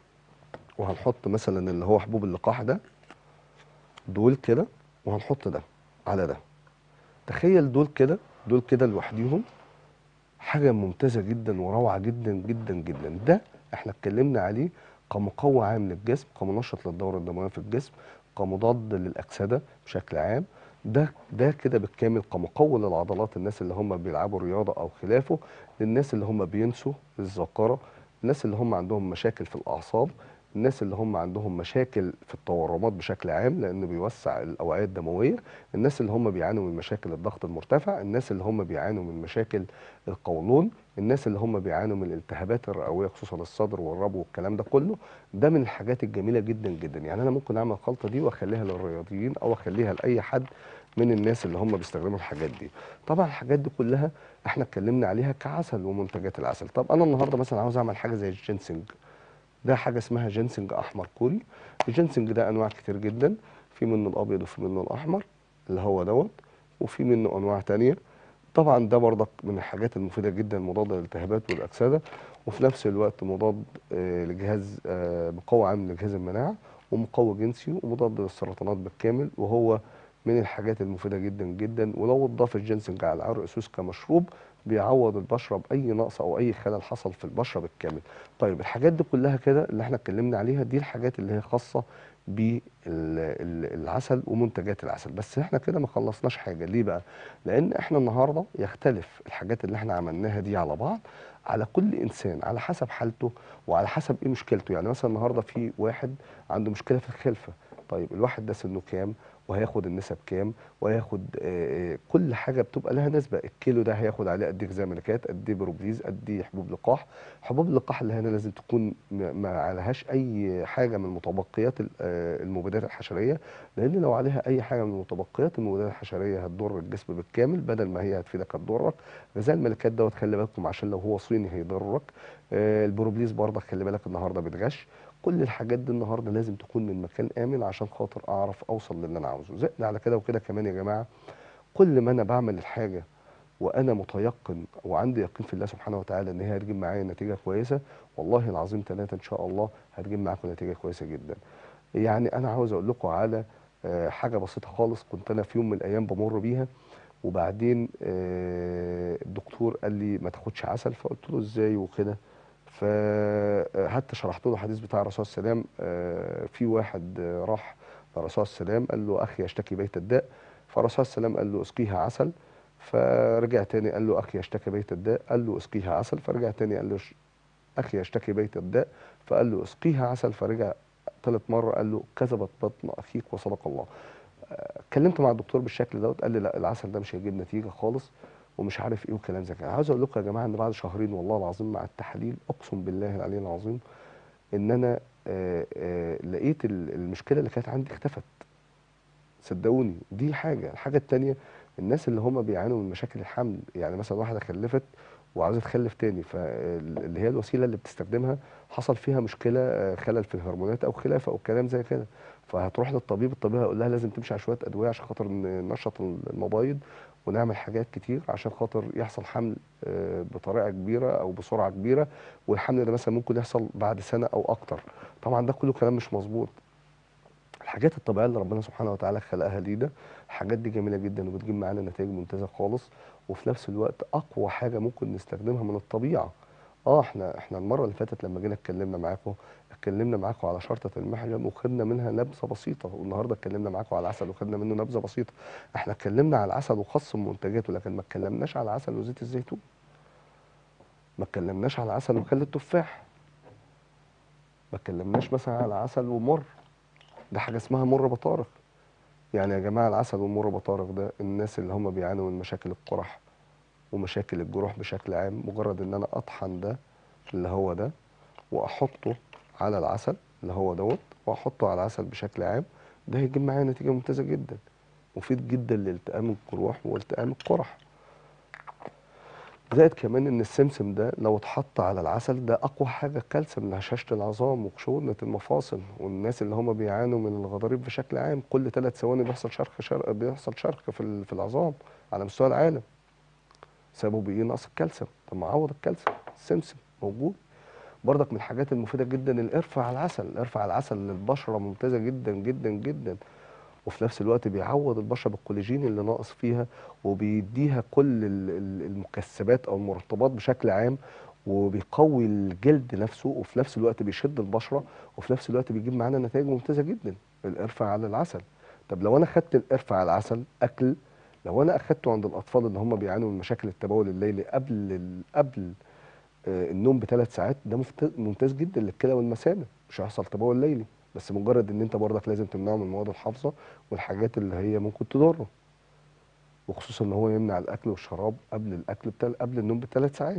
وهنحط مثلا اللي هو حبوب اللقاح ده، دول كده، وهنحط ده على ده. تخيل دول كده، دول كده لوحديهم حاجه ممتازه جدا وروعه جدا جدا جدا. ده احنا اتكلمنا عليه كمقوي عام للجسم، كمنشط للدوره الدمويه في الجسم، كمضاد للاكسده بشكل عام. ده كده بالكامل كمقوي للعضلات، الناس اللي هم بيلعبوا رياضه او خلافه، للناس اللي هم بينسوا الذاكره، الناس اللي هم عندهم مشاكل في الاعصاب، الناس اللي هم عندهم مشاكل في التورمات بشكل عام لانه بيوسع الاوعيه الدمويه، الناس اللي هم بيعانوا من مشاكل الضغط المرتفع، الناس اللي هم بيعانوا من مشاكل القولون، الناس اللي هم بيعانوا من الالتهابات الرئويه خصوصا الصدر والربو والكلام ده كله. ده من الحاجات الجميله جدا جدا. يعني انا ممكن اعمل الخلطه دي واخليها للرياضيين او اخليها لاي حد من الناس اللي هم بيستخدموا الحاجات دي. طبعا الحاجات دي كلها احنا اتكلمنا عليها كعسل ومنتجات العسل. طب انا النهارده مثلا عاوز اعمل حاجه زي الجينسنج. ده حاجه اسمها جينسنج احمر كوري. الجينسنج ده انواع كتير جدا، في منه الابيض وفي منه الاحمر اللي هو دوت، وفي منه انواع تانية. طبعا ده برضك من الحاجات المفيده جدا، مضاد للالتهابات والاكسده، وفي نفس الوقت مضاد لجهاز مقوي عام لجهاز المناعه، ومقوي جنسي، ومضاد للسرطانات بالكامل. وهو من الحاجات المفيده جدا جدا. ولو اتضاف الجنسنج على العرق سوس كمشروب بيعوض البشره باي نقص او اي خلل حصل في البشره بالكامل. طيب الحاجات دي كلها كده اللي احنا اتكلمنا عليها دي الحاجات اللي هي خاصه بالعسل ومنتجات العسل. بس احنا كده ما خلصناش حاجه. ليه بقى؟ لان احنا النهارده يختلف الحاجات اللي احنا عملناها دي على بعض، على كل انسان على حسب حالته وعلى حسب ايه مشكلته. يعني مثلا النهارده في واحد عنده مشكله في الخلفه. طيب الواحد ده سنه كام وهياخد النسب كام وهياخد كل حاجه بتبقى لها نسبه. الكيلو ده هياخد عليه قد ايه غذاء ملكات، قد ايه بروبليز، قد ايه حبوب لقاح. حبوب اللقاح اللي هنا لازم تكون ما عليهاش اي حاجه من متبقيات المبيدات الحشريه، لان لو عليها اي حاجه من متبقيات المبيدات الحشريه هتضر الجسم بالكامل بدل ما هي هتفيدك هتضرك. غذاء الملكات دوت خلي بالكم عشان لو هو صيني هيضرك. البروبليز برضه خلي بالك النهارده بتغش. كل الحاجات دي النهارده لازم تكون من مكان امن عشان خاطر اعرف اوصل للي انا عاوزه. زائد على كده وكده كمان يا جماعه، كل ما انا بعمل الحاجه وانا متيقن وعندي يقين في الله سبحانه وتعالى ان هي هتجيب معايا نتيجه كويسه، والله العظيم ثلاثه ان شاء الله هتجيب معاكم نتيجه كويسه جدا. يعني انا عاوز اقول لكم على حاجه بسيطه خالص. كنت انا في يوم من الايام بمر بيها، وبعدين الدكتور قال لي ما تاخدش عسل، فقلت له ازاي وكده. فحتى شرحت له الحديث بتاع الرسول صلى الله عليه وسلم. في واحد راح للرسول صلى الله عليه وسلم قال له اخي يشتكي بيت الداء، فالرسول صلى الله عليه وسلم قال له اسقيها عسل. فرجع تاني قال له اخي يشتكي بيت الداء، قال له اسقيها عسل. فرجع تاني قال له اخي يشتكي بيت الداء، فقال له اسقيها عسل. فرجع ثالث مره قال له كذبت بطن اخيك وصدق الله. اتكلمت مع الدكتور بالشكل دوت، قال لي لا العسل ده مش هيجيب نتيجه خالص ومش عارف ايه وكلام زي كده. عاوز اقول لكم يا جماعه ان بعد شهرين والله العظيم مع التحاليل اقسم بالله العلي العظيم ان انا لقيت المشكله اللي كانت عندي اختفت. صدقوني دي حاجه. الحاجه التانيه، الناس اللي هم بيعانوا من مشاكل الحمل، يعني مثلا واحده خلفت وعاوزه تخلف تاني، فاللي هي الوسيله اللي بتستخدمها حصل فيها مشكله، خلل في الهرمونات او خلافه او كلام زي كده، فهتروح للطبيب. الطبيب هيقول لها لازم تمشي على شويه ادويه عشان خاطر ننشط المبايض ونعمل حاجات كتير عشان خاطر يحصل حمل بطريقه كبيره او بسرعه كبيره، والحمل ده مثلا ممكن يحصل بعد سنه او اكتر. طبعا ده كله كلام مش مظبوط. الحاجات الطبيعيه اللي ربنا سبحانه وتعالى خلقها لينا، الحاجات دي جميله جدا وبتجيب معانا نتائج ممتازه خالص، وفي نفس الوقت اقوى حاجه ممكن نستخدمها من الطبيعه. احنا المره اللي فاتت لما جينا اتكلمنا معاكم على شرطه المحجم وخدنا منها نبذه بسيطه، والنهارده اتكلمنا معاكم على العسل وخدنا منه نبذه بسيطه. احنا اتكلمنا على العسل وخاص منتجاته، لكن ما اتكلمناش على العسل وزيت الزيتون، ما اتكلمناش على العسل وخل التفاح، ما اتكلمناش مثلا على عسل ومر. ده حاجه اسمها مر بطارخ. يعني يا جماعه العسل والمر بطارخ ده، الناس اللي هم بيعانوا من مشاكل القرح ومشاكل الجروح بشكل عام، مجرد ان انا اطحن ده اللي هو ده واحطه على العسل اللي هو دوت، واحطه على العسل بشكل عام، ده هيجيب معايا نتيجه ممتازه جدا، مفيد جدا لالتئام الجروح والتئام القرح. زائد كمان ان السمسم ده لو اتحط على العسل ده اقوى حاجه كالسيوم لهشاشه العظام وخشونه المفاصل، والناس اللي هم بيعانوا من الغضاريف بشكل عام، كل 3 ثواني بيحصل شرخ في العظام على مستوى العالم. سببه بايه؟ نقص الكالسيوم. طب ما عوض الكالسيوم، السمسم موجود. برضك من الحاجات المفيده جدا القرفه على العسل. القرفه على العسل للبشره ممتازه جدا جدا جدا، وفي نفس الوقت بيعوض البشره بالكولاجين اللي ناقص فيها، وبيديها كل المكسبات او المرطبات بشكل عام، وبيقوي الجلد نفسه، وفي نفس الوقت بيشد البشره، وفي نفس الوقت بيجيب معانا نتائج ممتازه جدا. القرفه على العسل. طب لو انا خدت القرفه على العسل اكل، لو انا اخدته عند الاطفال اللي هم بيعانوا من مشاكل التبول الليلي قبل النوم ب3 ساعات، ده ممتاز جدا للكلى والمثانه، مش هيحصل تبول ليلي، بس مجرد ان انت برضك لازم تمنعه من المواد الحافظه والحاجات اللي هي ممكن تضره، وخصوصا ان هو يمنع الاكل والشراب قبل النوم ب3 ساعات.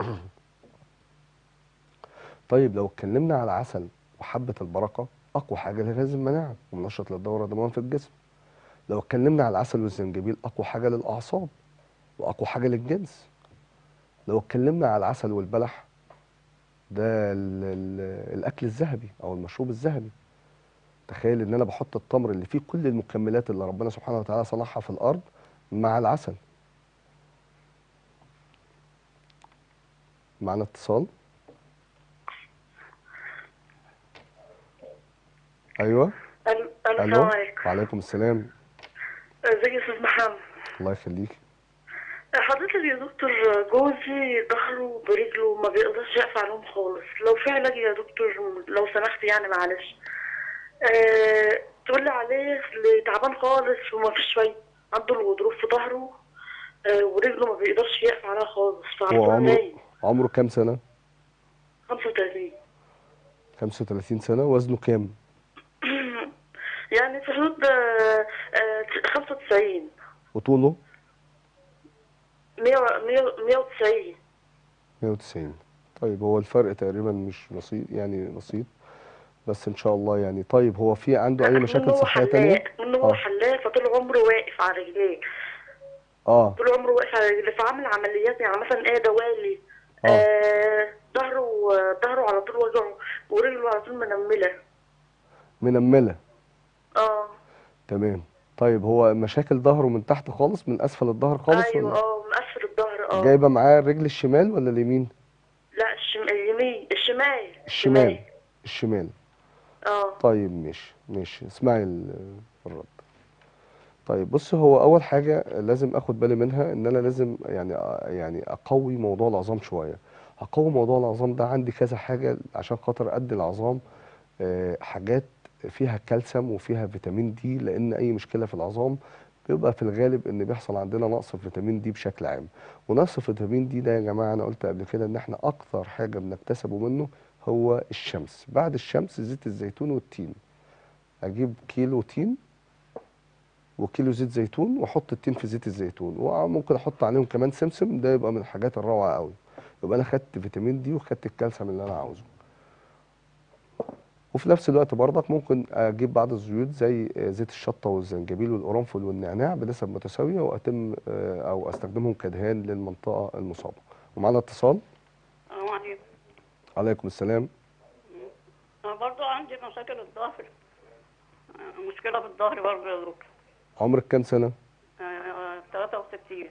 طيب لو اتكلمنا على عسل وحبه البركه، اقوى حاجه لغاز المناعه ومنشط للدوره الدمويه في الجسم. لو اتكلمنا على العسل والزنجبيل، اقوى حاجه للاعصاب واقوى حاجه للجنس. لو اتكلمنا على العسل والبلح، ده الاكل الذهبي او المشروب الذهبي. تخيل ان انا بحط التمر اللي فيه كل المكملات اللي ربنا سبحانه وتعالى صنعها في الارض مع العسل. معنا اتصال. ايوه. الو السلام الو. عليكم. وعليكم السلام. ازيك يا استاذ محمد؟ الله يخليك. حضرتك يا دكتور، جوزي ظهره برجله ما بيقدرش يقف عليهم خالص، لو في علاج يا دكتور لو سمحت يعني معلش. تقول لي عليه تعبان خالص وما فيش فايده، عنده الغضروف في ظهره، ورجله ما بيقدرش يقف عليها خالص، هو فعرفان عمره نايم. عمره كام سنه؟ 35. 35 سنه. وزنه كام؟ يعني في حدود 95. وطوله؟ 190. 190. طيب هو الفرق تقريبا مش بسيط، يعني بسيط، بس ان شاء الله يعني. طيب هو في عنده اي من مشاكل هو صحيه تانية؟ حلاق، من هو اه. حلاق، فطول عمره واقف على رجليه. اه. طول عمره واقف على رجليه، فعامل عمليات، يعني مثلا ايه دوالي. اه. ظهره، ظهره على طول وجعه، ورجله على طول منمله. منمله. اه. تمام. طيب هو مشاكل ظهره من تحت خالص، من اسفل الظهر خالص ايوه، ولا من اسفل الظهر. جايبه معاه الرجل الشمال ولا اليمين؟ لا، اليمين، الشمال، الشمال. الشمال. الشمال. اه. طيب ماشي اسمعي الرد. طيب بص، هو اول حاجه لازم اخد بالي منها ان انا لازم يعني اقوي موضوع العظام شويه. هقوي موضوع العظام ده، عندي كذا حاجه عشان خاطر ادي العظام حاجات فيها كالسيوم وفيها فيتامين دي، لان اي مشكله في العظام بيبقى في الغالب ان بيحصل عندنا نقص في فيتامين دي بشكل عام. ونقص فيتامين دي ده يا جماعه انا قلت قبل كده ان احنا اكتر حاجه بنكتسبه منه هو الشمس. بعد الشمس زيت الزيتون والتين. اجيب كيلو تين وكيلو زيت زيتون واحط التين في زيت الزيتون، وممكن احط عليهم كمان سمسم، ده يبقى من الحاجات الروعه قوي. يبقى انا خدت فيتامين دي وخدت الكالسيوم اللي انا عاوزه. وفي نفس الوقت برضك ممكن اجيب بعض الزيوت زي زيت الشطه والزنجبيل والقرنفل والنعناع بنسب متساويه، واتم او استخدمهم كدهان للمنطقه المصابه. ومعنا اتصال. السلام عليكم. عليكم السلام. أنا برضو عندي مشاكل الظهر، مشكلة في الظهر برضو يا دكتور. عمرك كام سنه؟ 63.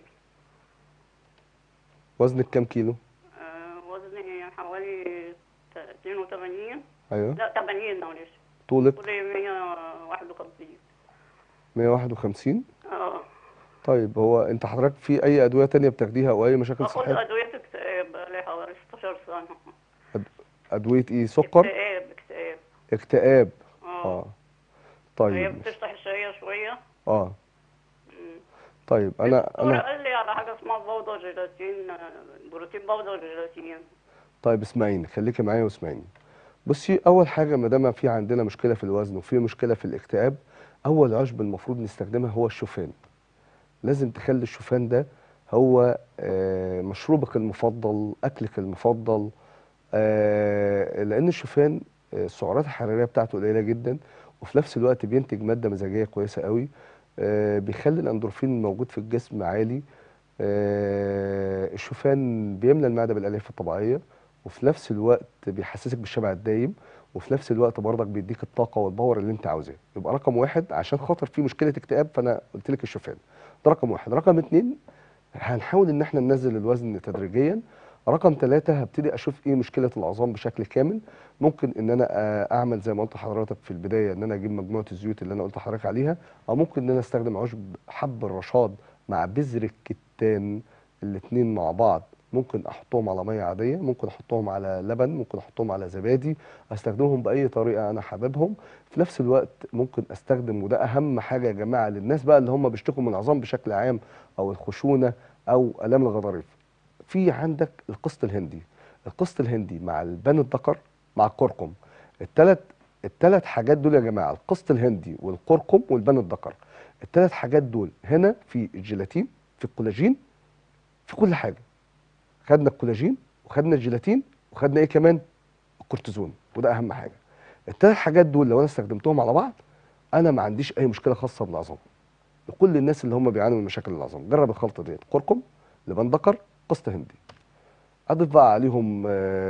وزنك كام كيلو؟ وزني حوالي 82. ايوه. لا 80 معلش. طولك؟ طولي 151. 151. اه. طيب هو انت حضرتك في اي ادويه تانية بتاخديها او اي مشاكل باخد صحيه؟ أدوية اكتئاب بقالي حوالي 16 سنة. ادويه ايه؟ سكر؟ اكتئاب. اكتئاب. اه. اه. هي طيب. بتفتح الشهية شوية. اه. مم. طيب الدكتور انا قال لي على حاجة اسمها بودر جيلاتين، بروتين بودر جيلاتين. طيب اسمعيني، خليكي معايا واسمعيني. بصي، اول حاجه ما دام في عندنا مشكله في الوزن وفي مشكله في الاكتئاب، اول عشب المفروض نستخدمها هو الشوفان. لازم تخلي الشوفان ده هو مشروبك المفضل، اكلك المفضل. لان الشوفان السعرات الحراريه بتاعته قليله جدا، وفي نفس الوقت بينتج ماده مزاجيه كويسه قوي. بيخلي الاندروفين الموجود في الجسم عالي. الشوفان بيملى المعده بالالياف الطبيعيه، وفي نفس الوقت بيحسسك بالشبع الدايم، وفي نفس الوقت برضك بيديك الطاقه والباور اللي انت عاوزاه. يبقى رقم واحد عشان خاطر في مشكله اكتئاب فانا قلت لك الشوفان. ده رقم واحد. رقم اتنين، هنحاول ان احنا ننزل الوزن تدريجيا. رقم ثلاثة، هبتدي اشوف ايه مشكلة العظام بشكل كامل. ممكن ان انا اعمل زي ما قلت لحضرتك في البداية، ان انا اجيب مجموعة الزيوت اللي انا قلت لحضرتك عليها، او ممكن ان انا استخدم عشب حب الرشاد مع بذر الكتان، الاتنين مع بعض. ممكن احطهم على ميه عاديه، ممكن احطهم على لبن، ممكن احطهم على زبادي، استخدمهم باي طريقه انا حاببهم. في نفس الوقت ممكن استخدم، وده اهم حاجه يا جماعه للناس بقى اللي هم بيشتكوا من العظام بشكل عام، او الخشونه، او الام الغضاريف، في عندك القسط الهندي. القسط الهندي مع البان الذكر مع الكركم، الثلاث الثلاث حاجات دول يا جماعه، القسط الهندي والكركم والبان الذكر، الثلاث حاجات دول هنا في الجيلاتين، في الكولاجين، في كل حاجه. خدنا الكولاجين وخدنا الجيلاتين وخدنا ايه كمان؟ الكورتيزون، وده اهم حاجه. الثلاث حاجات دول لو انا استخدمتهم على بعض انا ما عنديش اي مشكله خاصه بالعظام. لكل الناس اللي هم بيعانوا من مشاكل العظام، جرب الخلطه ديت: كركم، لبان ذكر، قسط هندي. اضيف بقى عليهم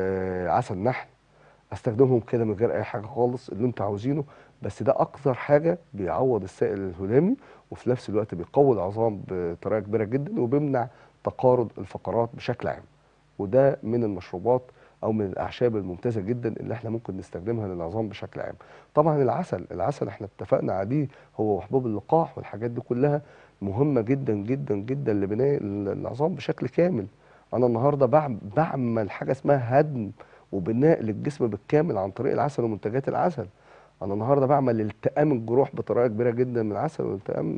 عسل نحل، استخدمهم كده من غير اي حاجه خالص اللي انتوا عاوزينه. بس ده اكتر حاجه بيعوض السائل الهلامي، وفي نفس الوقت بيقوي العظام بطريقه كبيره جدا، وبيمنع تقارض الفقرات بشكل عام. وده من المشروبات او من الاعشاب الممتازه جدا اللي احنا ممكن نستخدمها للعظام بشكل عام. طبعا العسل احنا اتفقنا عليه، هو وحبوب اللقاح والحاجات دي كلها مهمه جدا جدا جدا لبناء العظام بشكل كامل. انا النهارده بعمل حاجه اسمها هدم وبناء للجسم بالكامل عن طريق العسل ومنتجات العسل. انا النهارده بعمل التئام الجروح بطريقه كبيره جدا من العسل والالتئام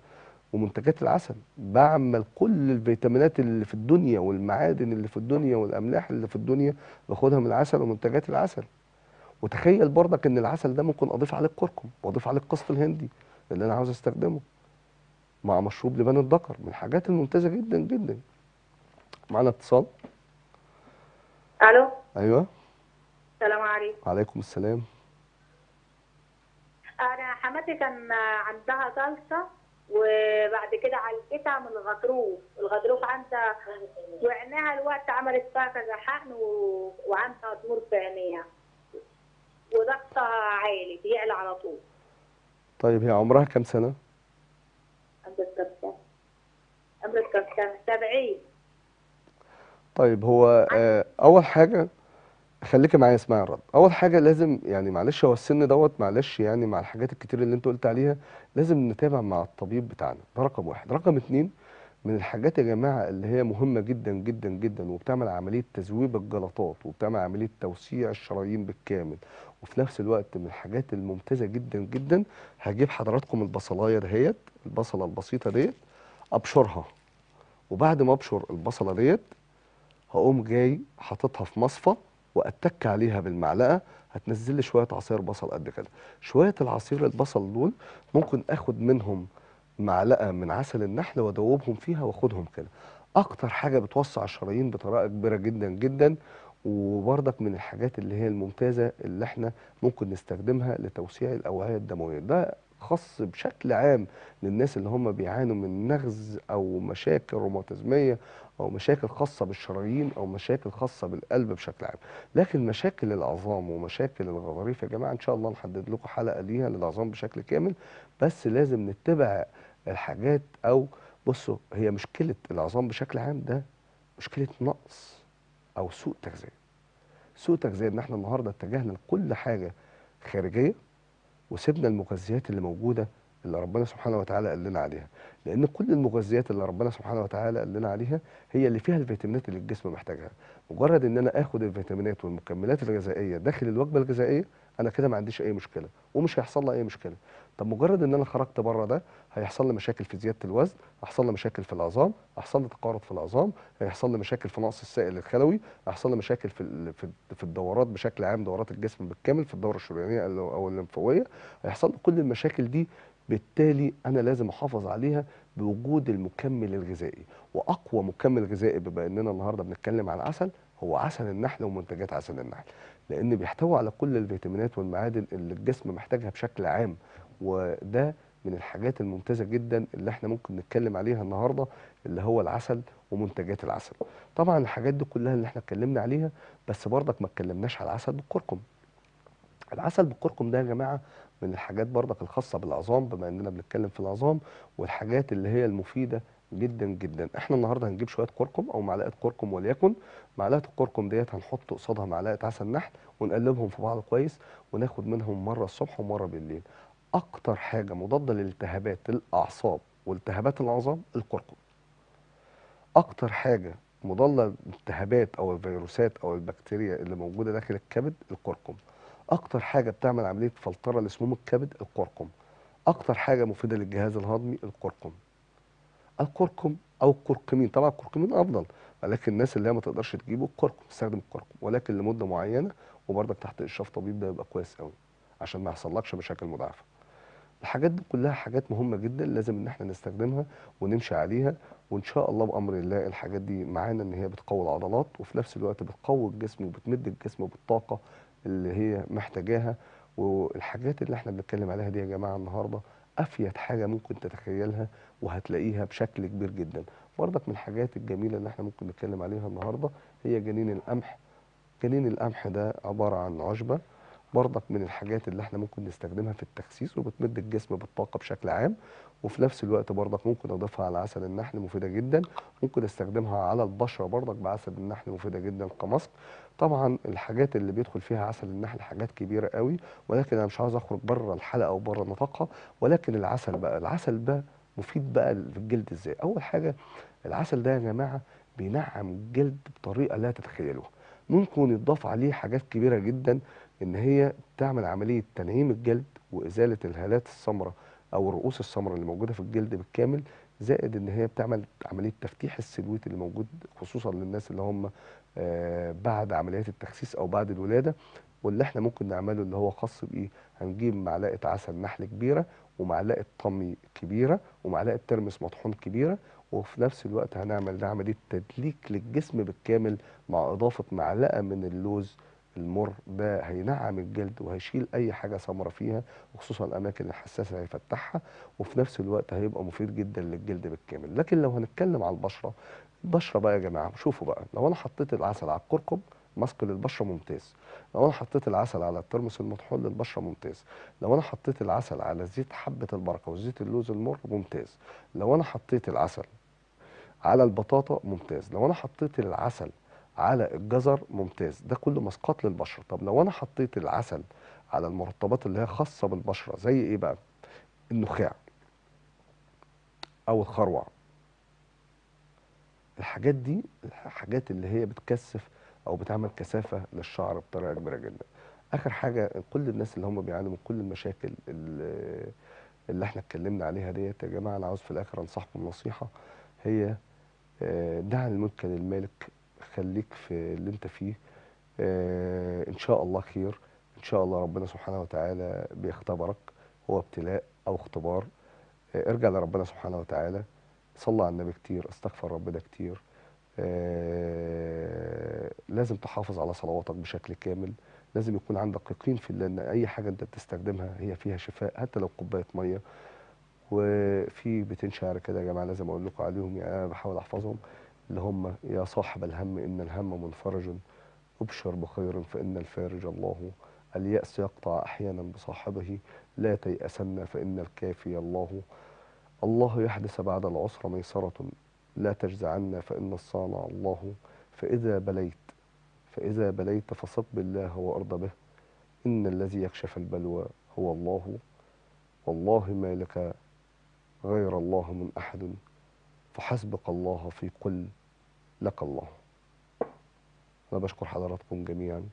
ومنتجات العسل. بعمل كل الفيتامينات اللي في الدنيا والمعادن اللي في الدنيا والاملاح اللي في الدنيا باخدها من العسل ومنتجات العسل. وتخيل برضك ان العسل ده ممكن اضيف عليه الكركم واضيف عليه القسط الهندي اللي انا عاوز استخدمه مع مشروب لبان الذكر، من الحاجات الممتازه جدا جدا. معانا اتصال. الو. ايوه. السلام عليكم. وعليكم السلام. انا حماتي كان عندها جلطه، وبعد كده عالجتها من الغضروف عندها، وعينيها الوقت عملت فيها كذا حقن وعندها ضمور في عينيها، وضغطها عالي بيعلى على طول. طيب هي عمرها كام سنه؟ عمرك كام سنه؟ 70. طيب هو اول حاجه خليكي معايا اسمعي الرد. اول حاجه لازم يعني معلش، هو السن دوت معلش يعني مع الحاجات الكتير اللي انت قلت عليها لازم نتابع مع الطبيب بتاعنا. ده رقم واحد. رقم اتنين، من الحاجات يا جماعه اللي هي مهمه جدا جدا جدا، وبتعمل عمليه تذويب الجلطات، وبتعمل عمليه توسيع الشرايين بالكامل، وفي نفس الوقت من الحاجات الممتازه جدا جدا. هجيب حضراتكم البصلايه دهيت، البصله البسيطه ديت، ابشرها، وبعد ما ابشر البصله ديت هقوم جاي حاططها في مصفى، واتك عليها بالمعلقه، هتنزل لي شويه عصير بصل قد كده. شويه العصير البصل دول ممكن اخد منهم معلقه من عسل النحل وادوبهم فيها واخدهم كده. اكتر حاجه بتوسع الشرايين بطريقه كبيره جدا جدا، وبرضك من الحاجات اللي هي الممتازه اللي احنا ممكن نستخدمها لتوسيع الاوعيه الدمويه. ده خاص بشكل عام للناس اللي هم بيعانوا من نغز او مشاكل روماتيزميه او مشاكل خاصه بالشرايين او مشاكل خاصه بالقلب بشكل عام. لكن مشاكل العظام ومشاكل الغضاريف يا جماعه ان شاء الله نحدد لكم حلقه ليها للعظام بشكل كامل، بس لازم نتبع الحاجات. او بصوا، هي مشكله العظام بشكل عام ده مشكله نقص او سوء تغذيه. سوء تغذيه ان احنا النهارده اتجهنا لكل حاجه خارجيه، وسيبنا المغذيات اللي موجوده اللي ربنا سبحانه وتعالى قال لنا عليها. لان كل المغذيات اللي ربنا سبحانه وتعالى قال لنا عليها هي اللي فيها الفيتامينات اللي الجسم محتاجها. مجرد ان انا اخد الفيتامينات والمكملات الغذائيه داخل الوجبه الغذائيه، انا كده ما عنديش اي مشكله ومش هيحصل لي اي مشكله. طب مجرد ان انا خرجت بره ده، هيحصل لي مشاكل في زياده الوزن، هيحصل لي مشاكل في العظام، هيحصل لي تقارض في العظام، هيحصل لي مشاكل في نقص السائل الخلوي، هيحصل لي مشاكل في الدورات بشكل عام، دورات الجسم بالكامل، في الدوره الشريانيه او الليمفاويه، هيحصل لي كل المشاكل دي. بالتالي انا لازم احافظ عليها بوجود المكمل الغذائي. واقوى مكمل غذائي بما اننا النهارده بنتكلم عن العسل هو عسل النحل ومنتجات عسل النحل، لان بيحتوي على كل الفيتامينات والمعادن اللي الجسم محتاجها بشكل عام. وده من الحاجات الممتازه جدا اللي احنا ممكن نتكلم عليها النهارده، اللي هو العسل ومنتجات العسل. طبعا الحاجات دي كلها اللي احنا اتكلمنا عليها، بس برضك ما اتكلمناش على العسل بالكركم. العسل بالكركم ده يا جماعه من الحاجات برضك الخاصه بالعظام، بما اننا بنتكلم في العظام، والحاجات اللي هي المفيده جدا جدا. احنا النهارده هنجيب شويه كركم او معلقه كركم، وليكن معلقه الكركم ديت هنحط قصادها معلقه عسل نحل، ونقلبهم في بعض كويس، وناخد منهم مره الصبح ومره بالليل. اكتر حاجه مضاده لالتهابات الاعصاب والتهابات العظام الكركم. اكتر حاجه مضله للالتهابات او الفيروسات او البكتيريا اللي موجوده داخل الكبد الكركم. اكتر حاجه بتعمل عمليه فلتره لسموم الكبد الكركم. اكتر حاجه مفيده للجهاز الهضمي الكركم. الكركم او الكركمين، طبعا الكركمين افضل، ولكن الناس اللي هي ما تقدرش تجيبه الكركم تستخدم الكركم، ولكن لمده معينه، وبرضك تحت اشراف طبيب ده يبقى كويس قوي عشان ما يحصلكش مشاكل مضاعفه. الحاجات دي كلها حاجات مهمة جدا لازم ان احنا نستخدمها ونمشي عليها، وان شاء الله بأمر الله الحاجات دي معانا ان هي بتقوي العضلات، وفي نفس الوقت بتقوي الجسم وبتمد الجسم بالطاقة اللي هي محتاجاها. والحاجات اللي احنا بنتكلم عليها دي يا جماعة النهاردة افيد حاجة ممكن تتخيلها، وهتلاقيها بشكل كبير جدا. برضك من الحاجات الجميلة اللي احنا ممكن نتكلم عليها النهاردة هي جنين القمح. جنين القمح ده عبارة عن عشبة، برضك من الحاجات اللي احنا ممكن نستخدمها في التخسيس، وبتمد الجسم بالطاقة بشكل عام. وفي نفس الوقت برضك ممكن اضيفها على عسل النحل، مفيدة جدا. ممكن استخدمها على البشرة برضك بعسل النحل، مفيدة جدا كماسك. طبعا الحاجات اللي بيدخل فيها عسل النحل حاجات كبيرة قوي، ولكن انا مش عاوز اخرج بره الحلقة او بره نطاقها. ولكن العسل بقى، العسل ده مفيد بقى في الجلد ازاي؟ اول حاجة العسل ده يا جماعة بينعم الجلد بطريقة لا تتخيلوها. ممكن يضاف عليه حاجات كبيرة جدا، ان هي تعمل عملية تنعيم الجلد وازالة الهالات السمراء او الرؤوس السمراء اللي موجودة في الجلد بالكامل. زائد ان هي بتعمل عملية تفتيح السلويت اللي موجود خصوصا للناس اللي هم بعد عمليات التخسيس او بعد الولادة. واللي احنا ممكن نعمله اللي هو خاص بايه، هنجيب معلقة عسل نحل كبيرة، ومعلقة طمي كبيرة، ومعلقة ترمس مطحون كبيرة، وفي نفس الوقت هنعمل ده عملية تدليك للجسم بالكامل، مع إضافة معلقة من اللوز المر. ده هينعم الجلد وهيشيل أي حاجة سمرة فيها، وخصوصا الأماكن الحساسة هيفتحها، وفي نفس الوقت هيبقى مفيد جدا للجلد بالكامل. لكن لو هنتكلم على البشرة، البشرة بقى يا جماعة شوفوا بقى، لو أنا حطيت العسل على الكركم ماسك للبشرة ممتاز. لو أنا حطيت العسل على الترمس المطحون للبشرة ممتاز. لو أنا حطيت العسل على زيت حبة البركة وزيت اللوز المر ممتاز. لو أنا حطيت العسل على البطاطا ممتاز. لو انا حطيت العسل على الجزر ممتاز. ده كله مسقات للبشره. طب لو انا حطيت العسل على المرطبات اللي هي خاصه بالبشره زي ايه بقى؟ النخاع او الخروع الحاجات دي الحاجات اللي هي بتكثف او بتعمل كثافه للشعر بطريقه كبيره جدا. اخر حاجه، كل الناس اللي هم بيعانوا من كل المشاكل اللي احنا اتكلمنا عليها ديت، يا جماعه انا عاوز في الاخر انصحكم نصيحه، هي دع الملك للمالك، خليك في اللي انت فيه. ان شاء الله خير، ان شاء الله ربنا سبحانه وتعالى بيختبرك، هو ابتلاء او اختبار. ارجع لربنا سبحانه وتعالى، صلى على النبي كتير، استغفر ربنا كتير. لازم تحافظ على صلواتك بشكل كامل، لازم يكون عندك يقين في الله ان اي حاجه انت بتستخدمها هي فيها شفاء، حتى لو كوبايه ميه. وفي بيتين شعر كده يا جماعه لازم اقول لكم عليهم، يعني انا بحاول احفظهم، اللي هم: يا صاحب الهم ان الهم منفرج، ابشر بخير فان الفارج الله، اليأس يقطع احيانا بصاحبه، لا تيأسن فان الكافي الله، الله يحدث بعد العسر ميسرة، لا تجزعن فإن الصانع الله، فإذا بليت فصب بالله وأرض به، إن الذي يكشف البلوى هو الله، والله ما لك غير الله من أحد، فحسبك الله في كل لك الله. أنا بشكر حضراتكم جميعا،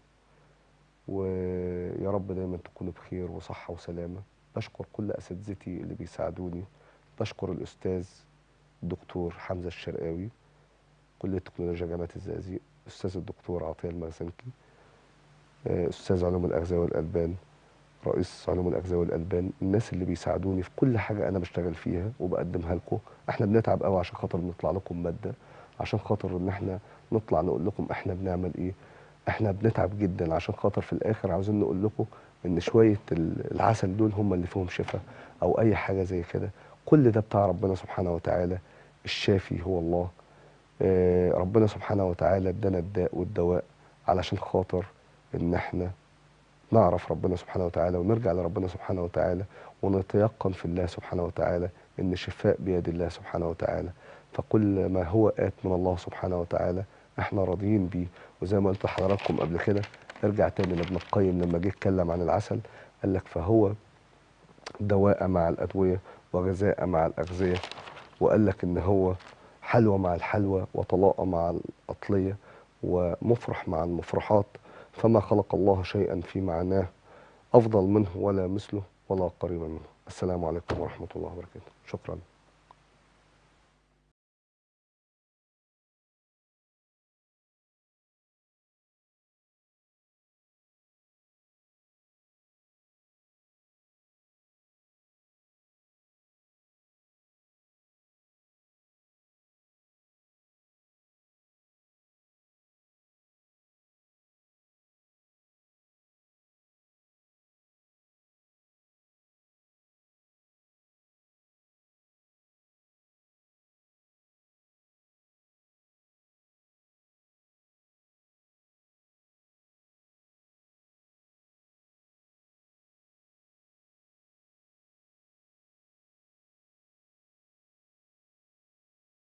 ويا رب دايما تكونوا بخير وصحة وسلامة. بشكر كل أساتذتي اللي بيساعدوني، بشكر الأستاذ الدكتور حمزة الشرقاوي، كلية تكنولوجيا جامعة الزقازيق، أستاذ الدكتور عطية المرسنكي، أستاذ علوم الأغذية والألبان، رئيس علوم الأغذية والألبان، الناس اللي بيساعدوني في كل حاجة أنا بشتغل فيها وبقدمها لكم. احنا بنتعب قوي عشان خاطر نطلع لكم مادة، عشان خاطر إن احنا نطلع نقول لكم احنا بنعمل إيه. احنا بنتعب جدا عشان خاطر في الآخر عاوزين نقول لكم إن شوية العسل دول هم اللي فيهم شفاء أو أي حاجة زي كده. كل ده بتاع ربنا سبحانه وتعالى، الشافي هو الله. ربنا سبحانه وتعالى ادانا الداء والدواء علشان خاطر ان احنا نعرف ربنا سبحانه وتعالى ونرجع لربنا سبحانه وتعالى ونتيقن في الله سبحانه وتعالى ان الشفاء بيد الله سبحانه وتعالى. فكل ما هو آت من الله سبحانه وتعالى احنا راضيين بيه. وزي ما قلت لحضراتكم قبل كده، ارجع تاني لابن القيم لما جه اتكلم عن العسل، قال لك: فهو دواء مع الأدوية وغذاء مع الأغذية، وقال لك ان هو حلوى مع الحلوى وطلاء مع الأطلية ومفرح مع المفرحات، فما خلق الله شيئا في معناه أفضل منه ولا مثله ولا قريبا منه. السلام عليكم ورحمة الله وبركاته. شكرا.